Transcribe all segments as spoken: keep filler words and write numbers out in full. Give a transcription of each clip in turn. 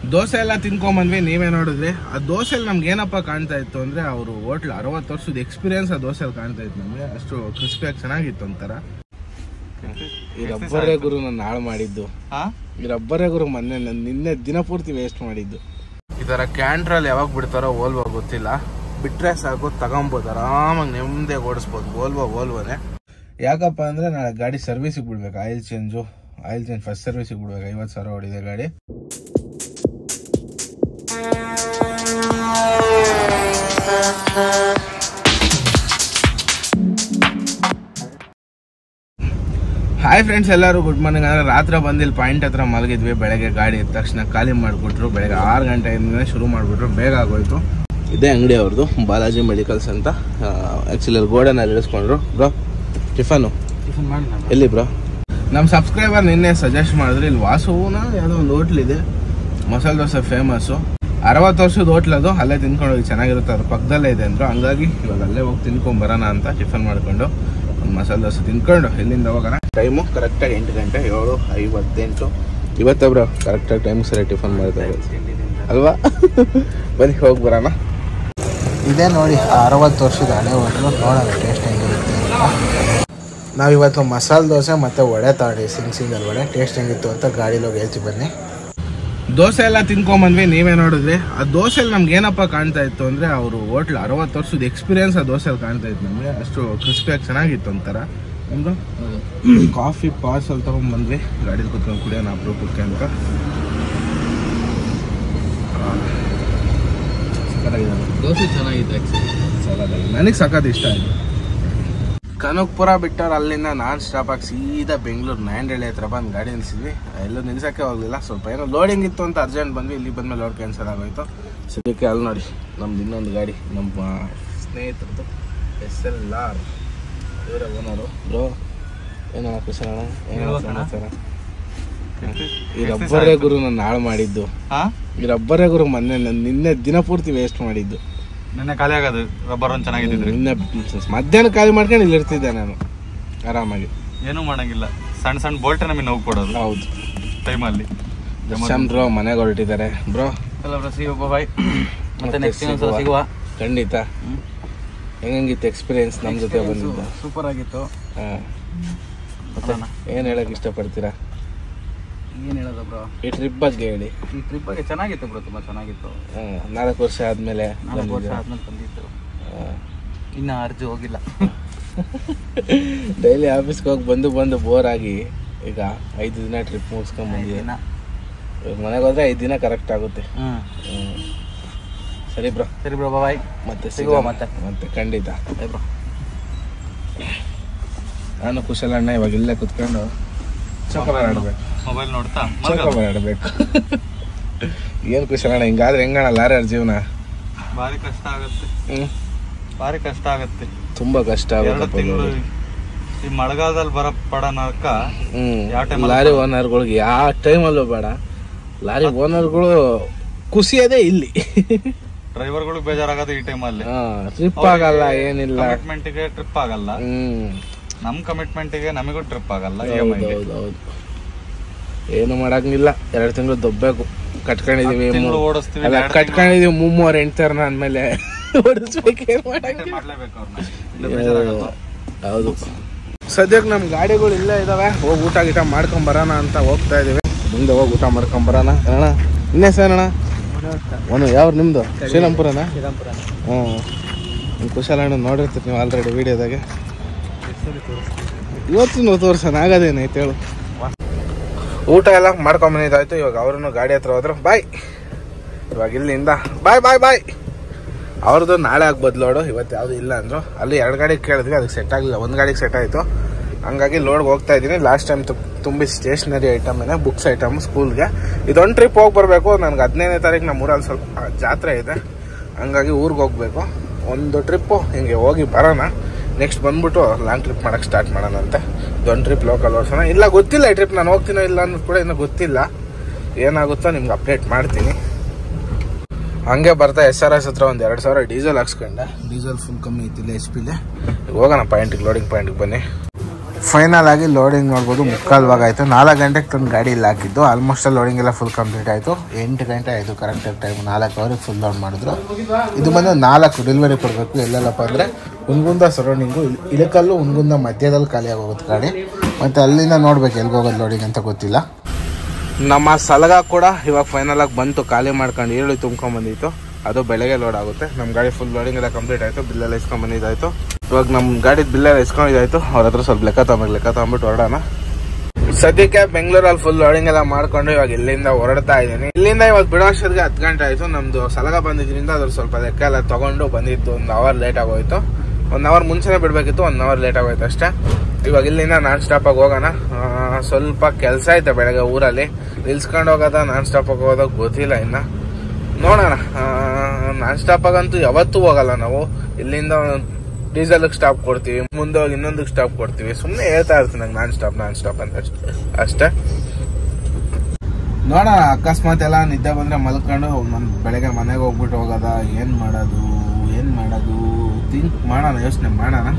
ದೋಸೆ ಎಲ್ಲ ತಿನ್ಕೊಂಬಂದ್ವಿ. ನೀವೇ ನೋಡಿದ್ರಿ ಆ ದೋಸೆಲಿ ನಮ್ಗೆ ಏನಪ್ಪ ಕಾಣ್ತಾ ಇತ್ತು ಅಂದ್ರೆ ಅವರು ಹೋಟ್ಲ್ ಅರವತ್ತು ವರ್ಷದ ಎಕ್ಸ್ಪೀರಿಯನ್ಸ್ ಆ ದೋಸೆಲಿ ಕಾಣ್ತಾ ಇತ್ತು ನಮ್ಗೆ. ಅಷ್ಟು ಕ್ರಿಸ್ಪಿಯಾಗಿ ಚೆನ್ನಾಗಿತ್ತು ಒಂಥರ. ಈ ರಬ್ಬರೇ ಗುರು ನಾನು ಹಾಳು ಮಾಡಿದ್ದು. ಈ ರಬ್ಬರೇ ಗುರು ಮೊನ್ನೆ ನಾನು ನಿನ್ನೆ ದಿನ ಪೂರ್ತಿ ವೇಸ್ಟ್ ಮಾಡಿದ್ದು. ಈ ತರ ಕ್ಯಾಂಟ್ರಲ್ಲಿ ಯಾವಾಗ ಬಿಡ್ತಾರೋ ಓಲ್ವೋ ಗೊತ್ತಿಲ್ಲ. ಬಿಟ್ರೆ ಸಾಕು ತಗೊಂಬೋದು, ಆರಾಮಾಗಿ ನೆಮ್ಮದಿಯಾಗಿ ಓಡಿಸ್ಬೋದು. ಓಲ್ವೋ ಓಲ್ವೋನೆ. ಯಾಕಪ್ಪ ಅಂದ್ರೆ ನಾಳೆ ಗಾಡಿ ಸರ್ವಿಸಿಗೆ ಬಿಡ್ಬೇಕು. Oil change oil change first ಸರ್ವಿಸಿಗೆ ಬಿಡ್ಬೇಕು. ಐವತ್ತು ಸಾವಿರ ಹೊಡಿದೆ ಗಾಡಿ. ಹಾಯ್ ಫ್ರೆಂಡ್ಸ್, ಎಲ್ಲರೂ ಗುಡ್ ಮಾರ್ನಿಂಗ್. ಅಂದರೆ ರಾತ್ರಿ ಬಂದಿಲ್ಲಿ ಪಾಯಿಂಟ್ ಹತ್ರ ಮಲಗಿದ್ವಿ. ಬೆಳಗ್ಗೆ ಗಾಡಿ ಎದ್ದ ತಕ್ಷಣ ಖಾಲಿ ಮಾಡಿಬಿಟ್ರು. ಬೆಳಗ್ಗೆ ಆರು ಗಂಟೆಯಿಂದ ಶುರು ಮಾಡಿಬಿಟ್ರು. ಬೇಗ ಆಗೋಯ್ತು. ಇದೇ ಅಂಗಡಿ ಅವ್ರದ್ದು, ಬಾಲಾಜಿ ಮೆಡಿಕಲ್ಸ್ ಅಂತ. ಆ್ಯಕ್ಚುಲಿ ಅಲ್ಲಿ ಗೋಡನಲ್ಲಿ ಇಳಿಸ್ಕೊಂಡ್ರು. ಬ್ರೋ ಟಿಫನು ಟಿಫನ್ ಮಾಡಿ ಎಲ್ಲಿ ಬ್ರೋ? ನಮ್ಮ ಸಬ್ಸ್ಕ್ರೈಬರ್ ನಿನ್ನೆ ಸಜೆಸ್ಟ್ ಮಾಡಿದ್ರು, ಇಲ್ಲಿ ವಾಸುನ ಯಾವುದೋ ಒಂದು ಹೋಟ್ಲ್ ಇದೆ, ಮಸಾಲೆ ದೋಸೆ ಫೇಮಸ್ಸು. ಅರವತ್ತು ವರ್ಷದ ಹೋಟ್ಲ್ ಅದು. ಅಲ್ಲೇ ತಿನ್ಕೊಂಡು ಹೋಗಿ ಚೆನ್ನಾಗಿರುತ್ತೆ, ಅದ್ರ ಪಕ್ಕದಲ್ಲೇ ಇದೆ ಅಂದರು. ಹಂಗಾಗಿ ಇವಾಗ ಅಲ್ಲೇ ಹೋಗಿ ತಿನ್ಕೊಂಡು ಬರೋಣ ಅಂತ ಟಿಫನ್ ಮಾಡ್ಕೊಂಡು ಒಂದು ಮಸಾಲೆ ದೋಸೆ ತಿನ್ಕೊಂಡು ಇಲ್ಲಿಂದ ಹೋಗೋಣ. ಟೈಮು ಕರೆಕ್ಟಾಗಿ ಎಂಟು ಗಂಟೆ ಏಳು ಐವತ್ತೆಂಟು ಇವತ್ತು ಬ್ರೋ ಕರೆಕ್ಟಾಗಿ ಟೈಮ್ ಸರಿ ಟಿಫನ್ ಮಾಡ್ತಾ ಅಲ್ವಾ? ಬನ್ನಿ ಹೋಗಿ ಬರೋಣ. ಇದೇ ನೋಡಿ ಅರವತ್ತು ವರ್ಷದ ಹಳೆ ಹೋಟ್ಲು. ನೋಡೋಣ ಟೇಸ್ಟ್ ಹೆಂಗಿರುತ್ತೆ. ನಾವಿವತ್ತು ಮಸಾಲೆ ದೋಸೆ ಮತ್ತು ವಡೆ ತಾಡಿ ಸಿಂಗ್ ಸಿಂಗಲ್ ವಡೆ ಟೇಸ್ಟ್ ಹೆಂಗಿತ್ತು ಅಂತ ಗಾಡಿಲೋಗಿ ಹೇಳ್ತೀವಿ ಬನ್ನಿ. ದೋಸೆ ಎಲ್ಲ ತಿನ್ಕೊಂಬಂದ್ವಿ. ನೀವೇ ನೋಡಿದ್ರಿ ಆ ದೋಸೆಲಿ ನಮ್ಗೆ ಏನಪ್ಪ ಕಾಣ್ತಾ ಇತ್ತು ಅಂದರೆ ಅವರು ಹೋಟ್ಲ್ ಅರವತ್ತು ವರ್ಷದ ಎಕ್ಸ್ಪೀರಿಯನ್ಸ್ ಆ ದೋಸೆಲಿ ಕಾಣ್ತಾ ಇತ್ತು ನಮಗೆ. ಅಷ್ಟು ಕ್ರಿಸ್ಪಿಯಾಗಿ ಚೆನ್ನಾಗಿತ್ತು ಒಂಥರ. ಒಂದು ಕಾಫಿ ಪಾರ್ಸಲ್ ತೊಗೊಂಡ್ಬಂದ್ವಿ. ಗಾಡೀಲಿ ಕುತ್ಕೊಂಡು ಕುಡಿಯೋಣ ಅಪರೂಪಕ್ಕೆ ಅಂತ. ದೋಸೆ ಚೆನ್ನಾಗಿತ್ತು ಆ್ಯಕ್ಚುಲಿ. ಸಗತ್ತಾಗಿ ನನಗೆ ಸಖತ್ ಇಷ್ಟ ಆಯಿತು. ಕನಕಪುರ ಬಿಟ್ಟವ್ರು ಅಲ್ಲಿಂದ ನಾನ್ ಸ್ಟಾಪ್ ಆಗಿ ಸೀದಾ ಬೆಂಗಳೂರು ನಾಯಂಡಹಳ್ಳಿ ಹತ್ರ ಬಂದು ಗಾಡಿ ನಿಲ್ಸಿದ್ವಿ. ಎಲ್ಲೂ ನಿಲ್ಸೋಕ್ಕೆ ಹೋಗಲಿಲ್ಲ. ಸ್ವಲ್ಪ ಏನೋ ಲೋಡಿಂಗ್ ಇತ್ತು ಅಂತ ಅರ್ಜೆಂಟ್ ಬಂದ್ವಿ. ಇಲ್ಲಿ ಬಂದಮೇಲೆ ಲೋಡ್ ಕ್ಯಾನ್ಸಲ್ ಆಗೋಯ್ತು. ಸದ್ಯಕ್ಕೆ ಅಲ್ಲಿ ನೋಡಿ ನಮ್ದು ಇನ್ನೊಂದು ಗಾಡಿ, ನಮ್ಮ ಸ್ನೇಹಿತರದ್ದು ಎಸ್ ಎಲ್ ಆರ್. ಇವರೇ ಓನರು. ಬ್ರೋ ಏನೋ ಕುಶಲ ಏನೋ ಸಮಾಚಾರ? ಈ ರಬ್ಬರೇ ಗುರು ನಾನು ಹಾಳು ಮಾಡಿದ್ದು. ಈ ರಬ್ಬರೇ ಗುರು ಮೊನ್ನೆ ನಾನು ನಿನ್ನೆ ದಿನ ಪೂರ್ತಿ ವೇಸ್ಟ್ ಮಾಡಿದ್ದು. ನಿನ್ನೆ ಖಾಲಿ ಆಗೋದು ರಬ್ಬರ್ ಒಂದು ಚೆನ್ನಾಗಿದ್ದಿದ್ರಿ. ನಿನ್ನೆ ಮಧ್ಯಾಹ್ನ ಖಾಲಿ ಮಾಡ್ಕೊಂಡು ಇಲ್ಲಿ ಇರ್ತಿದ್ದೆ ನಾನು ಆರಾಮಾಗಿ. ಏನೂ ಮಾಡಂಗಿಲ್ಲ. ಸಣ್ಣ ಸಣ್ಣ ಬೋಲ್ಟೆ ನಮಗೆ ನೋವು ಕೊಡೋದು. ಹೌದು ಟೈಮಲ್ಲಿ. ಬ್ರೋ ಮನೆಗೆ ಹೊರಟಿದ್ದಾರೆ. ಬ್ರೋ ಎಲ್ಲ ಬ್ರೋ ಸಿ ಒಬ್ಬ ಬಾಯ್. ಮತ್ತೆ ನೆಕ್ಸ್ಟ್ ಇನ್ನೊಂದು ಸಿಗುವ ಖಂಡಿತ. ಹೆಂಗಿತ್ತು ಎಕ್ಸ್ಪೀರಿಯನ್ಸ್ ನಮ್ಮ ಜೊತೆ ಬಂದಿದ್ದು? ಸೂಪರ್ ಆಗಿತ್ತು. ಹಾಂ, ಮತ್ತೆ ಏನು ಹೇಳಕ್ಕೆ ಇಷ್ಟಪಡ್ತೀರಾ? ಏನು ಹೇಳೋದು ಬ್ರೋ ಈ ಟ್ರಿಪ್ ಬಗ್ಗೆ ಹೇಳಿ. ಈ ಟ್ರಿಪ್ ಬಗ್ಗೆ ಚೆನ್ನಾಗಿತ್ತು ಬ್ರೋ, ತುಂಬ ಚೆನ್ನಾಗಿತ್ತು. ಹಾಂ, ನಾಲ್ಕು ವರ್ಷ ಆದಮೇಲೆ ನಾಲ್ಕು ವರ್ಷ ಆದ್ಮೇಲೆ ಬಂದಿತ್ತು. ಇನ್ನು ಅರ್ಜಿ ಹೋಗಿಲ್ಲ. ಡೈಲಿ ಆಫೀಸ್ಗೆ ಹೋಗಿ ಬಂದು ಬಂದು ಬೋರ್ ಆಗಿ ಈಗ ಐದು ದಿನ ಟ್ರಿಪ್ ಮುಗಿಸ್ಕೊಂಡು ಬಂದಿದ್ದೀನ. ಇವಾಗ ಮನೆಗೆ ಹೋದ್ರೆ ಐದು ದಿನ ಕರೆಕ್ಟ್ ಆಗುತ್ತೆ. ಹ್ಞೂ ಸರಿ ಬ್ರೋ. ಸರಿ ಬ್ರೋ, ಬಾಯ್. ಮತ್ತೆ ಸಿಗುವ ಮತ್ತೆ ಮತ್ತೆ ಖಂಡಿತ. ಬ್ರೋ ನಾನು ಕುಶಲಣ್ಣ ಇವಾಗ ಇಲ್ಲೇ ಕುತ್ಕೊಂಡು ಚೌಕಾಬಾರ ಆಡಬೇಕು. ಮೊಬೈಲ್ ನೋಡ್ತಾ ಚೌಕಾಬಾರ ಆಡಬೇಕು. ಏನು ಕುಶಲಣ್ಣ ಹಿಂಗಾದ್ರೆ ಹೆಂಗಣ್ಣ ಲಾರಿ ಜೀವನ? ಭಾರಿ ಕಷ್ಟ ಆಗುತ್ತೆ. ಹ್ಞೂ ಭಾರಿ ಕಷ್ಟ ಆಗುತ್ತೆ, ತುಂಬ ಕಷ್ಟ ಆಗುತ್ತೆ. ಈ ಮಳೆಗಾಲದಲ್ಲಿ ಬರೋ ಪಡ ನರ್ಕ. ಹ್ಞೂ ಲಾರಿ ಓನರ್ಗಳಿಗೆ ಯಾವ ಟೈಮಲ್ಲೂ ಬೇಡ. ಲಾರಿ ಓನರ್ಗಳು ಖುಷಿಯದೇ ಇಲ್ಲಿ. ಡ್ರೈವರ್ಗಳು ಬೇಜಾರಾಗೋದು ಈ ಟೈಮಲ್ಲಿ. ಟ್ರಿಪ್ ಆಗಲ್ಲ, ಏನಿಲ್ಲ. ಕಮಿಟ್ಮೆಂಟ್ಗೆ ಟ್ರಿಪ್ ಆಗಲ್ಲ. ಹ್ಮ್ ನಮ್ ಕಮಿಟ್ಮೆಂಟ್ಗೆ ನಮಗೂ ಟ್ರಿಪ್ ಆಗಲ್ಲ. ಹೌದು, ಏನು ಮಾಡಂಗಿಲ್ಲ. ಎರಡು ತಿಂಗಳು ದೊಬ್ಬೇಕು. ಕಟ್ಕೊಂಡಿದೀವಿ ಓಡಿಸ್ತೀವಿ. ಕಟ್ಕೊಂಡಿದೀವಿ ಮೂಮೂವರೆ ಎಂಟರ್ನ ಅಂದ್ಮೇಲೆ ಓಡಿಸ್ಬೇಕು. ಹೌದು, ಸದ್ಯಕ್ಕೆ ನಮ್ ಗಾಡಿಗಳು ಇಲ್ಲೇ ಇದಾವೆ. ಹೋಗಿ ಊಟ ಗೀಟ ಮಾಡ್ಕೊಂಡ್ ಬರೋಣ ಅಂತ ಹೋಗ್ತಾ ಇದೀವಿ. ಮುಂದೆ ಹೋಗಿ ಊಟ ಮಾಡ್ಕೊಂಡ್ ಬರೋಣ. ಅಣ್ಣ ಇನ್ನೇ ಸರ್ ಅಣ್ಣ ಒಂದು ಯಾವ ನಿಮ್ದು? ಶ್ರೀರಾಮ್ಪುರನಾ? ಹ್ಞೂ, ನಿಮ್ಮ ಕುಶಲಣ್ಣ ನೋಡಿರ್ತೀರಿ ನೀವು ಆಲ್ರೆಡಿ ವಿಡಿಯೋದಾಗೆ. ಇವತ್ತು ತೋರ್ಸೋಣ ಆಗೋದೇನೈತೆ ಹೇಳು. ಊಟ ಎಲ್ಲ ಮಾಡ್ಕೊಂಬಂದಿದ್ದಾಯ್ತು. ಇವಾಗ ಅವ್ರೂ ಗಾಡಿ ಹತ್ರ ಹೋದ್ರು. ಬಾಯ್. ಇವಾಗ ಇಲ್ಲಿಂದ ಬಾಯ್ ಬಾಯ್ ಬಾಯ್. ಅವ್ರದ್ದು ನಾಳೆ ಆಗ್ಬೋದು ಲೋಡು, ಇವತ್ತು ಯಾವುದು ಇಲ್ಲ ಅಂದರು. ಅಲ್ಲಿ ಎರಡು ಗಾಡಿಗೆ ಕೇಳಿದ್ವಿ, ಅದಕ್ಕೆ ಸೆಟ್ ಆಗಲಿಲ್ಲ. ಒಂದು ಗಾಡಿಗೆ ಸೆಟ್ ಆಯಿತು. ಹಂಗಾಗಿ ಲೋಡ್ಗೆ ಹೋಗ್ತಾ ಇದ್ದೀನಿ. ಲಾಸ್ಟ್ ಟೈಮ್ ತುಂಬಿ ಸ್ಟೇಷ್ನರಿ ಐಟಮೇನೆ, ಬುಕ್ಸ್ ಐಟಮ್ ಸ್ಕೂಲ್ಗೆ. ಇದೊಂದು ಟ್ರಿಪ್ ಹೋಗಿ ಬರಬೇಕು. ನನಗೆ ಹದಿನೈದನೇ ತಾರೀಕು ನಮ್ಮ ಊರಲ್ಲಿ ಸ್ವಲ್ಪ ಜಾತ್ರೆ ಇದೆ. ಹಂಗಾಗಿ ಊರಿಗೆ ಹೋಗ್ಬೇಕು. ಒಂದು ಟ್ರಿಪ್ಪು ಹಿಂಗೆ ಹೋಗಿ ಬರೋಣ. ನೆಕ್ಸ್ಟ್ ಬಂದ್ಬಿಟ್ಟು ಲಾಂಗ್ ಟ್ರಿಪ್ ಮಾಡೋಕ್ಕೆ ಸ್ಟಾರ್ಟ್ ಮಾಡೋಣ ಅಂತ. ಇದೊಂದು ಟ್ರಿಪ್ ಲೋಕಲ್ ಓಡಿಸೋಣ. ಇಲ್ಲ ಗೊತ್ತಿಲ್ಲ ಈ ಟ್ರಿಪ್ ನಾನು ಹೋಗ್ತೀನೋ ಇಲ್ಲ ಅನ್ನೋದು ಕೂಡ ಇನ್ನೂ ಗೊತ್ತಿಲ್ಲ. ಏನಾಗುತ್ತೋ ನಿಮ್ಗೆ ಅಪ್ಡೇಟ್ ಮಾಡ್ತೀನಿ. ಹಂಗೆ ಬರ್ತಾ ಎಸ್ ಆರ್ ಎಸ್ ಹತ್ರ ಒಂದು ಎರಡು ಸಾವಿರ ಡೀಸೆಲ್ ಹಾಕ್ಸ್ಕೊಂಡೆ. ಡೀಸೆಲ್ ಫುಲ್ ಕಮ್ಮಿ ಐತಿಲ್ಲ ಎಚ್ ಪಿಲೆ. ಹೋಗೋಣ ಪಾಯಿಂಟಿಗೆ, ಲೋಡಿಂಗ್ ಪಾಯಿಂಟಿಗೆ ಬನ್ನಿ. ಫೈನಲ್ ಆಗಿ ಲೋಡಿಂಗ್ ನೋಡ್ಬೋದು ಮುಕ್ಕಾಲು ಭಾಗ ಆಯಿತು. ನಾಲ್ಕು ಗಂಟೆಗೆ ತಂದು ಗಾಡಿ ಇಲ್ಲಿ ಹಾಕಿದ್ದು. ಆಲ್ಮೋಸ್ಟ್ ಲೋಡಿಂಗ್ ಎಲ್ಲ ಫುಲ್ ಕಂಪ್ಲೀಟ್ ಆಯಿತು. ಎಂಟು ಗಂಟೆ ಆಯಿತು ಕರೆಕ್ಟಾಗಿ ಟೈಮ್. ನಾಲ್ಕು ಅವರಿಗೆ ಫುಲ್ ಲೋಡ್ ಮಾಡಿದ್ರು. ಇದು ಬಂದು ನಾಲ್ಕು ಡೆಲಿವರಿ ಕೊಡಬೇಕು. ಎಲ್ಲೆಲ್ಲಪ್ಪ ಅಂದರೆ ಹುನಗುಂದ ಸರೌಂಡಿಂಗು, ಇಳಕಲ್ಲು ಹುನಗುಂದ ಮಧ್ಯದಲ್ಲಿ ಖಾಲಿ ಆಗೋಗುತ್ತೆ ಗಾಡಿ. ಮತ್ತು ಅಲ್ಲಿಂದ ನೋಡ್ಬೇಕು ಎಲ್ಲಿಗೆ ಹೋಗೋದು ಲೋಡಿಂಗ್ ಅಂತ ಗೊತ್ತಿಲ್ಲ. ನಮ್ಮ ಸಲಗ ಕೂಡ ಇವಾಗ ಫೈನಲ್ ಆಗಿ ಬಂತು, ಖಾಲಿ ಮಾಡ್ಕೊಂಡು ಈರುಳ್ಳಿ ತುಂಬ್ಕೊಂಬಂದಿತ್ತು. ಅದು ಬೆಳಗ್ಗೆ ಲೋಡ್ ಆಗುತ್ತೆ. ನಮ್ಮ ಗಾಡಿ ಫುಲ್ ಲೋಡಿಂಗ್ ಎಲ್ಲ ಕಂಪ್ಲೀಟ್ ಆಯಿತು. ಬಿಲ್ಲೆಲ್ಲ ಇಸ್ಕೊಂಬಂದಿದ್ದಾಯಿತು. ಇವಾಗ ನಮ್ಮ ಗಾಡಿ ಬಿಲ್ಲೆಲ್ಲ ಇಸ್ಕೊಂಡಿದ್ದಾಯಿತು. ಅವ್ರ ಹತ್ರ ಸ್ವಲ್ಪ ಲೆಕ್ಕ ತಗೊಂಬೇಕು. ಲೆಕ್ಕ ತಗೊಂಬಿಟ್ಟು ಹೊರಡೋಣ. ಸದ್ಯಕ್ಕೆ ಬೆಂಗಳೂರಲ್ಲಿ ಫುಲ್ ಲೋಡಿಂಗ್ ಎಲ್ಲ ಮಾಡ್ಕೊಂಡು ಇವಾಗ ಇಲ್ಲಿಂದ ಹೊರಡ್ತಾ ಇದ್ದೀನಿ. ಇಲ್ಲಿಂದ ಇವಾಗ ಬಿಡೋಷ್ಟೊತ್ತಿಗೆ ಹತ್ತು ಗಂಟೆ ಆಯಿತು. ನಮ್ಮದು ಸಲಗ ಬಂದಿದ್ದರಿಂದ ಅದ್ರ ಸ್ವಲ್ಪ ಲೆಕ್ಕ ಎಲ್ಲ ತೊಗೊಂಡು ಬಂದಿದ್ದು. ಒಂದು ಅವರ್ ಲೇಟ್ ಆಗೋಯ್ತು. ಒನ್ ಅವರ್ ಮುಂಚೆನೇ ಬಿಡಬೇಕಿತ್ತು, ಒನ್ ಅವರ್ ಲೇಟ್ ಆಗೋಯ್ತು ಅಷ್ಟೇ. ಇವಾಗ ಇಲ್ಲಿಂದ ನಾನ್ ಸ್ಟಾಪಾಗಿ ಹೋಗೋಣ. ಸ್ವಲ್ಪ ಕೆಲಸ ಐತೆ ಬೆಳಗ್ಗೆ ಊರಲ್ಲಿ. ನಿಲ್ಸ್ಕೊಂಡು ಹೋಗೋದ ನಾನ್ ಸ್ಟಾಪಾಗಿ ಹೋಗೋದ ಗೊತ್ತಿಲ್ಲ ಇನ್ನು, ನೋಡೋಣ. ನಾನ್ ಸ್ಟಾಪಾಗಂತೂ ಯಾವತ್ತೂ ಹೋಗಲ್ಲ ನಾವು. ಇಲ್ಲಿಂದ ಡೀಸೆಲ್ಗೆ ಸ್ಟಾಪ್ ಕೊಡ್ತೀವಿ, ಮುಂದೆ ಹೋಗಿ ಇನ್ನೊಂದಕ್ಕೆ ಸ್ಟಾಪ್ ಕೊಡ್ತೀವಿ. ಸುಮ್ಮನೆ ಹೇಳ್ತಾ ಇರ್ತೀನಿ ನಂಗೆ ನಾನ್ ಸ್ಟಾಪ್ ನಾನ್ ಸ್ಟಾಪ್ ಅಂತ ಅಷ್ಟೇ. ನೋಡೋಣ, ಅಕಸ್ಮಾತ್ ಎಲ್ಲ ನಿದ್ದೆ ಬಂದರೆ ಮಲ್ಕೊಂಡು ಬೆಳಗ್ಗೆ ಮನೆಗೆ ಹೋಗ್ಬಿಟ್ಟು ಹೋಗೋದ, ಏನು ಮಾಡೋದು ಏನು ಮಾಡೋದು ಥಿಂಕ್ ಮಾಡೋಣ, ಯೋಚನೆ ಮಾಡೋಣ.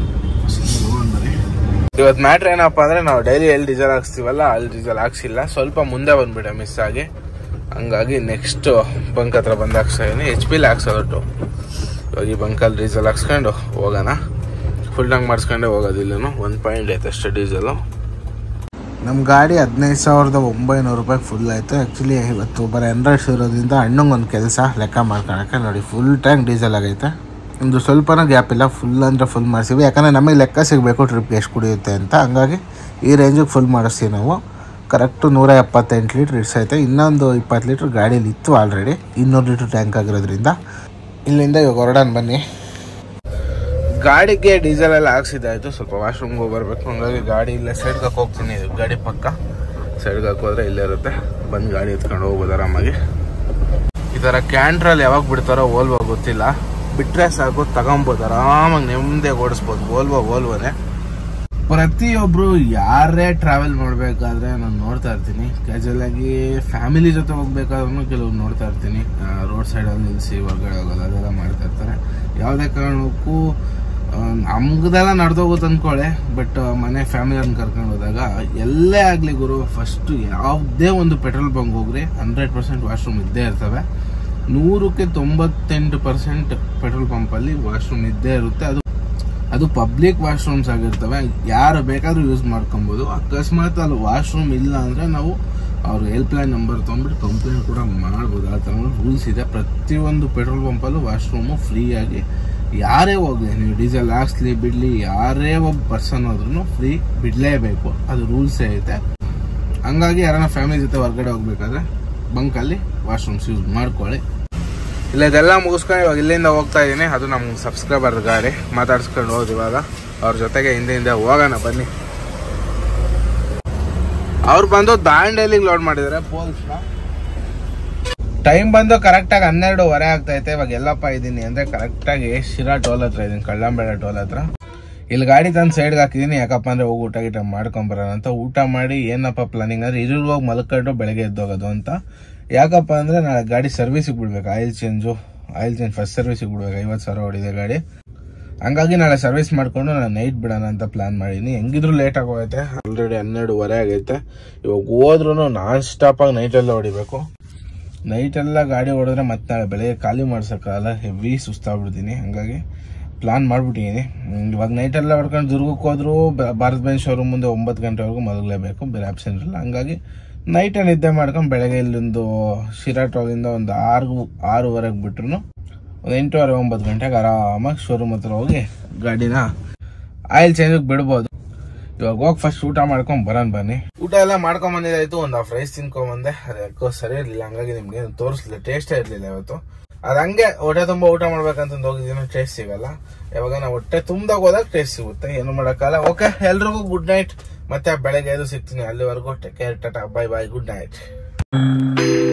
ಇವತ್ತು ಮ್ಯಾಟ್ರ್ ಏನಪ್ಪ ಅಂದರೆ ನಾವು ಡೈಲಿ ಎಲ್ಲಿ ಡೀಸೆಲ್ ಹಾಕ್ಸ್ತೀವಲ್ಲ ಅಲ್ಲಿ ಡೀಸೆಲ್ ಹಾಕ್ಸಿಲ್ಲ. ಸ್ವಲ್ಪ ಮುಂದೆ ಬಂದ್ಬಿಟ್ಟೆ ಮಿಸ್ ಆಗಿ. ಹಂಗಾಗಿ ನೆಕ್ಸ್ಟ್ ಬಂಕ್ ಹತ್ರ ಬಂದು ಹಾಕ್ಸ್ತಾ ಇದೀನಿ. ಎಚ್ ಪಿಲಿ ಹಾಕ್ಸೋದೊಟ್ಟು. ಇವಾಗ ಈ ಬಂಕಲ್ಲಿ ಡೀಸೆಲ್ ಹಾಕ್ಸ್ಕೊಂಡು ಹೋಗೋಣ. ಫುಲ್ ಟ್ಯಾಂಕ್ ಮಾಡಿಸ್ಕೊಂಡೆ ಹೋಗೋದು. ಇಲ್ಲೂ ಒನ್ ಪಾಯಿಂಟ್ ಐತೆ ಅಷ್ಟೇ ಡೀಸೆಲು. ನಮ್ಮ ಗಾಡಿ ಹದಿನೈದು ಸಾವಿರದ ಒಂಬೈನೂರು ರೂಪಾಯಿ ಫುಲ್ ಆಯಿತು. ಆ್ಯಕ್ಚುಲಿ ಇವತ್ತು ಬರೀ ಎಂಡ್ರಾಯ್ಡ್ಸ್ ಇರೋದ್ರಿಂದ ಅಣ್ಣಂಗೆ ಒಂದು ಕೆಲಸ ಲೆಕ್ಕ ಮಾಡ್ಕೊಳಕ್ಕೆ ನೋಡಿ ಫುಲ್ ಟ್ಯಾಂಕ್ ಡೀಸೆಲ್ ಆಗೈತೆ. ಒಂದು ಸ್ವಲ್ಪನೂ ಗ್ಯಾಪ್ ಇಲ್ಲ. ಫುಲ್ ಅಂದರೆ ಫುಲ್ ಮಾಡಿಸ್ತೀವಿ. ಯಾಕಂದರೆ ನಮಗೆ ಲೆಕ್ಕ ಸಿಗಬೇಕು ಟ್ರಿಪ್ಗೆ ಎಷ್ಟು ಕುಡಿಯುತ್ತೆ ಅಂತ. ಹಂಗಾಗಿ ಈ ರೇಂಜಿಗೆ ಫುಲ್ ಮಾಡಿಸ್ತೀವಿ ನಾವು. ಕರೆಕ್ಟು ನೂರ ಎಪ್ಪತ್ತೆಂಟು ಲೀಟ್ರ್ ಇಡ್ಸೈತೆ. ಇನ್ನೊಂದು ಇಪ್ಪತ್ತು ಲೀಟ್ರ್ ಗಾಡೀಲಿ ಇತ್ತು ಆಲ್ರೆಡಿ. ಇನ್ನೂರು ಲೀಟ್ರ್ ಟ್ಯಾಂಕ್ ಆಗಿರೋದ್ರಿಂದ ಇಲ್ಲಿಂದ ಇವಾಗ ಹೊರಡೋಣ ಬನ್ನಿ. ಗಾಡಿಗೆ ಡೀಸೆಲ್ ಎಲ್ಲ ಹಾಕ್ಸಿದ್ದಾಯಿತು. ಸ್ವಲ್ಪ ವಾಶ್ರೂಮ್ಗೆ ಹೋಗಿ ಬರಬೇಕು. ಹಂಗಾಗಿ ಗಾಡಿ ಇಲ್ಲೇ ಸೈಡ್ಗೆ ಹೋಗ್ತೀನಿ. ಗಾಡಿ ಪಕ್ಕ ಸೈಡ್ಗೆ ಹಾಕೋದ್ರೆ ಇಲ್ಲೇ ಇರುತ್ತೆ. ಬಂದು ಗಾಡಿ ಎತ್ಕೊಂಡು ಹೋಗ್ಬೋದು ಆರಾಮಾಗಿ. ಈ ಥರ ಕ್ಯಾಂಟ್ರಲ್ಲಿ ಯಾವಾಗ ಬಿಡ್ತಾರೋ ಓಲ್ವೋ ಗೊತ್ತಿಲ್ಲ. ಬಿಟ್ಟರೆ ಸಾಕು ತಗೊಬೋದು, ಆರಾಮಾಗಿ ನೆಮ್ಮದಿಯಾಗಿ ಓಡಿಸ್ಬೋದು. ಓಲ್ವೋ ಓಲ್ವೋನೇ. ಪ್ರತಿಯೊಬ್ಬರು ಯಾರೇ ಟ್ರಾವೆಲ್ ಮಾಡಬೇಕಾದ್ರೆ ನಾನು ನೋಡ್ತಾ ಇರ್ತೀನಿ. ಕ್ಯಾಜುವಲ್ ಆಗಿ ಫ್ಯಾಮಿಲಿ ಜೊತೆ ಹೋಗ್ಬೇಕಾದ್ರೂ ಕೆಲವ್ರು ನೋಡ್ತಾ ಇರ್ತೀನಿ. ರೋಡ್ ಸೈಡಲ್ಲಿ ನಿಲ್ಲಿಸಿ ಹೊರಗಡೆ ಹೋಗೋದು ಅದೆಲ್ಲ ಮಾಡ್ತಾ ಇರ್ತಾರೆ. ಯಾವುದೇ ಕಾರಣಕ್ಕೂ ನಮ್ಗದೆಲ್ಲ ನಡೆದೋಗುತ್ತೆ ಅಂದ್ಕೊಳ್ಳೆ. ಬಟ್ ಮನೆ ಫ್ಯಾಮಿಲಿಯನ್ನ ಕರ್ಕೊಂಡು ಹೋದಾಗ ಎಲ್ಲೇ ಆಗಲಿ ಗುರು, ಫಸ್ಟು ಯಾವುದೇ ಒಂದು ಪೆಟ್ರೋಲ್ ಬಂಕ್ ಹೋಗ್ರಿ ಹಂಡ್ರೆಡ್ ಪರ್ಸೆಂಟ್ ವಾಶ್ರೂಮ್ ಇದ್ದೇ ಇರ್ತವೆ. ನೂರಕ್ಕೆ ತೊಂಬತ್ತೆಂಟು ಪರ್ಸೆಂಟ್ ಪೆಟ್ರೋಲ್ ಪಂಪಲ್ಲಿ ವಾಶ್ರೂಮ್ ಇದ್ದೇ ಇರುತ್ತೆ. ಅದು ಅದು ಪಬ್ಲಿಕ್ ವಾಶ್ರೂಮ್ಸ್ ಆಗಿರ್ತವೆ. ಯಾರು ಬೇಕಾದರೂ ಯೂಸ್ ಮಾಡ್ಕೊಬೋದು. ಅಕಸ್ಮಾತ್ ಅಲ್ಲಿ ವಾಶ್ರೂಮ್ ಇಲ್ಲ ಅಂದರೆ ನಾವು ಅವ್ರ ಹೆಲ್ಪ್ಲೈನ್ ನಂಬರ್ ತೊಗೊಂಡ್ಬಿಟ್ಟು ಕಂಪ್ಲೇಂಟ್ ಕೂಡ ಮಾಡ್ಬೋದು. ಆ ಥರ ರೂಲ್ಸ್ ಇದೆ. ಪ್ರತಿಯೊಂದು ಪೆಟ್ರೋಲ್ ಪಂಪಲ್ಲೂ ವಾಶ್ರೂಮು ಫ್ರೀಯಾಗಿ ಯಾರೇ ಹೋಗಲಿ, ನೀವು ಡೀಸೆಲ್ ಹಾಕ್ಸ್ಲಿ ಬಿಡಲಿ, ಯಾರೇ ಒಬ್ಬ ಪರ್ಸನ್ ಹೋದ್ರೂ ಫ್ರೀ ಬಿಡಲೇಬೇಕು. ಅದು ರೂಲ್ಸೇ ಐತೆ. ಹಂಗಾಗಿ ಯಾರನ್ನ ಫ್ಯಾಮಿಲಿ ಜೊತೆ ಹೊರಗಡೆ ಹೋಗ್ಬೇಕಾದ್ರೆ ಬಂಕಲ್ಲಿ ವಾಶ್ರೂಮ್ಸ್ ಯೂಸ್ ಮಾಡ್ಕೊಳ್ಳಿ. ಇಲ್ಲ ಇದೆಲ್ಲ ಮುಗಿಸ್ಕೊಂಡು ಇವಾಗ ಇಲ್ಲಿಂದ ಹೋಗ್ತಾ ಇದ್ದೀನಿ. ಅದು ನಮ್ಮ ಸಬ್ಸ್ಕ್ರೈಬರ್ ಗಾಡಿ. ಮಾತಾಡ್ಸ್ಕೊಂಡು ಹೋದ್ ಇವಾಗ ಅವ್ರ ಜೊತೆಗೆ ಹಿಂದೆ ಹಿಂದೆ ಹೋಗೋಣ ಬನ್ನಿ. ಅವ್ರು ಬಂದು ದಾಂಡೇಲಿಗೆ ಲೋಡ್ ಮಾಡಿದ್ದಾರೆ ಪೋಲ್ಸ್ನ. ಟೈಮ್ ಬಂದು ಕರೆಕ್ಟಾಗಿ ಹನ್ನೆರಡುವರೆ ಆಗ್ತೈತೆ. ಇವಾಗ ಎಲ್ಲಪ್ಪ ಇದ್ದೀನಿ ಅಂದರೆ ಕರೆಕ್ಟಾಗಿ ಶಿರಾ ಟೋಲ್ ಹತ್ರ ಇದ್ದೀನಿ, ಕಳ್ಳಂಬೇಡ ಟೋಲ್ ಹತ್ರ. ಇಲ್ಲಿ ಗಾಡಿ ತಂದು ಸೈಡ್ಗೆ ಹಾಕಿದ್ದೀನಿ. ಯಾಕಪ್ಪ ಅಂದರೆ ಹೋಗಿ ಊಟ ಗೀಟ ಮಾಡ್ಕೊಂಬರೋಣ ಅಂತ. ಊಟ ಮಾಡಿ ಏನಪ್ಪ ಪ್ಲಾನಿಂಗ್ ಅಂದರೆ ಇರು ಹೋಗಿ ಮಲ್ಕೊಂಡು ಬೆಳಗ್ಗೆ ಎದ್ದೋಗೋದು ಅಂತ. ಯಾಕಪ್ಪ ಅಂದರೆ ನಾಳೆ ಗಾಡಿ ಸರ್ವಿಸಿಗೆ ಬಿಡ್ಬೇಕು. Oil change oil change first ಸರ್ವಿಸಿಗೆ ಬಿಡ್ಬೇಕು. ಐವತ್ತು ಸಾವಿರ ಹೊಡಿದೆ ಗಾಡಿ. ಹಂಗಾಗಿ ನಾಳೆ ಸರ್ವಿಸ್ ಮಾಡಿಕೊಂಡು ನಾನು ನೈಟ್ ಬಿಡೋಣ ಅಂತ ಪ್ಲಾನ್ ಮಾಡೀನಿ. ಹೆಂಗಿದ್ರು ಲೇಟ್ ಆಗೋಗೈತೆ. ಆಲ್ರೆಡಿ ಹನ್ನೆರಡುವರೆ ಆಗೈತೆ. ಇವಾಗ ಹೋದ್ರೂ ನಾನ್ ಸ್ಟಾಪಾಗಿ ನೈಟೆಲ್ಲ ಹೊಡಿಬೇಕು. ನೈಟೆಲ್ಲ ಗಾಡಿ ಹೊಡೆದ್ರೆ ಮತ್ತೆ ನಾಳೆ ಬೆಳಗ್ಗೆ ಖಾಲಿ ಮಾಡ್ಸೋಕ್ಕಾಗಲ್ಲ. ಹೆವಿ ಸುಸ್ತಾಗ್ಬಿಡ್ತೀನಿ. ಹಂಗಾಗಿ ಪ್ಲಾನ್ ಮಾಡ್ಬಿಟ್ಟಿದ್ದೀನಿ. ಇವಾಗ ನೈಟೆಲ್ಲ ಹೊಡ್ಕೊಂಡು ದುರ್ಗಕ್ಕೆ ಹೋದ್ರು ಭಾರತ್ ಬೆಂಚ್ ಶೋರೂಮ್ ಮುಂದೆ ಒಂಬತ್ತು ಗಂಟೆವರೆಗೂ ಮಲಗಲೇಬೇಕು, ಬೇರೆ ಆಪ್ಷನ್ ಇರಲ್ಲ. ಹಂಗಾಗಿ ನೈಟೇ ನಿದ್ದೆ ಮಾಡ್ಕೊಂಡು ಬೆಳಗ್ಗೆ ಇಲ್ಲೊಂದು ಶಿರಾ ಟೋಲಿಂದ ಒಂದು ಆರು ಆರೂವರೆಗೆ ಬಿಟ್ರು ಒಂದು ಎಂಟೂವರೆ ಒಂಬತ್ತು ಗಂಟೆಗೆ ಆರಾಮಾಗಿ ಶೋರೂಮ್ ಹತ್ರ ಹೋಗಿ ಗಾಡಿನ ಆಯಿಲ್ ಚೇಂಜಿಗೆ ಬಿಡ್ಬೋದು. ಇವಾಗ ಹೋಗಿ ಫಸ್ಟ್ ಊಟ ಮಾಡ್ಕೊಂಡು ಬರೋಣ ಬನ್ನಿ. ಊಟ ಎಲ್ಲ ಮಾಡ್ಕೊಂಡ್ ಬಂದಿದ್ದಾಯ್ತು. ಒಂದು ಹಾಫ್ ರೈಸ್ ತಿನ್ಕೊಂಬಂದೆ. ಅದು ಯಾಕೋ ಸರಿ ಇರಲಿಲ್ಲ. ಹಂಗಾಗಿ ನಿಮ್ಗೆ ತೋರಿಸ್ಲಿಲ್ಲ, ಟೇಸ್ಟೇ ಇರಲಿಲ್ಲ ಇವತ್ತು. ಅದು ಹಂಗೆ ಹೊಟ್ಟೆ ತುಂಬ ಊಟ ಮಾಡ್ಬೇಕಂತಂದು ಹೋಗಿದ್ದೀನೋ ಟೇಸ್ಟ್ ಸಿಗಲ್ಲ. ಯಾವಾಗ ನಾವು ಹೊಟ್ಟೆ ತುಂಬ್ದಾಗ ಹೋದಾಗ ಟೇಸ್ಟ್ ಸಿಗುತ್ತೆ. ಏನು ಮಾಡೋಕ್ಕಲ್ಲ. ಓಕೆ, ಎಲ್ರಿಗೂ ಗುಡ್ ನೈಟ್. ಮತ್ತೆ ಬೆಳಗ್ಗೆ ಎದ್ದು ಸಿಗ್ತೀನಿ. ಅಲ್ಲಿವರೆಗೂ take care, tata, bye bye, good night.